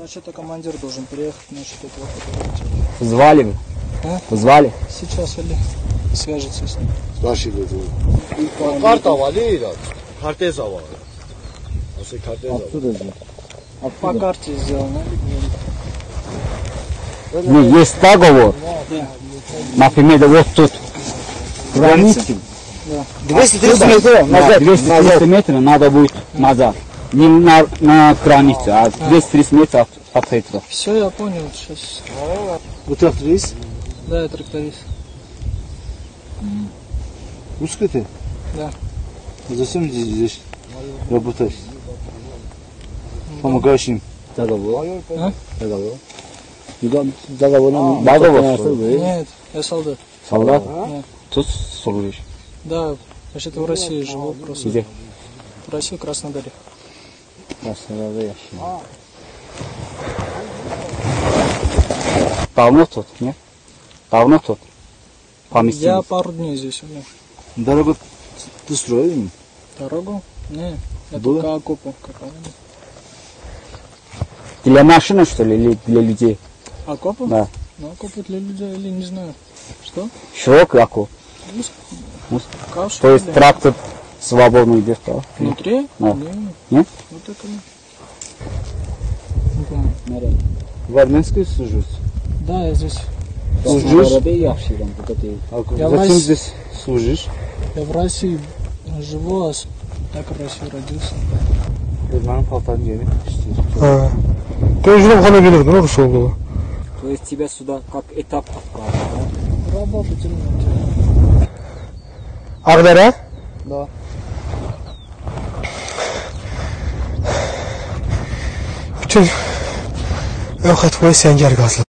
Вообще-то командир должен приехать насчет этого. Звали вы? А? Звали? Сейчас Али свяжется с ним. Спасибо. Карта валира. Картезава. Осе картезава. Оттуда же. По карте сделано. Не, есть договор. Да. Например, вот тут. Границы. Да. 230 метров назад. 200 метров надо будет назад. Не на границе, а 230 метров от этого. Все, я понял. Сейчас. Вы тракторист? Да, я тракторист. Русский ты? Да. Зачем здесь работаешь? Помогаешь им? Договор. А? Договор. Договор. Нет, я солдат. Солдат? Нет. Тут служишь. Да, вообще-то в России живу просто. Где? В России, в Краснодаре. Краснодаре. Давно тут, нет? Давно тут? Поместились? Я пару дней здесь у меня. Дорогу ты строил? Дорогу? Не, это Было? только окопы какая-нибудь. Для машины, что ли, или для людей? Окопы? Да. Ну, окопы для людей или не знаю. Что? Широкий окоп. Кашу? То есть или? трактор свободно идет, да? Внутри? Да. Не, Нет? вот это не. Не помню. В Армянской служишь? Да, я здесь. Служишь? Я Зачем Вась- здесь служишь? Я в России живу, а так в России родился. Benim paltarım yeni. Ha. Ты уже в Ханагине, да, ушел было? То есть тебя сюда как этап отправили, Работать ремонт. Агдара? Да. Bütün yok etmeyi sen gel gazla.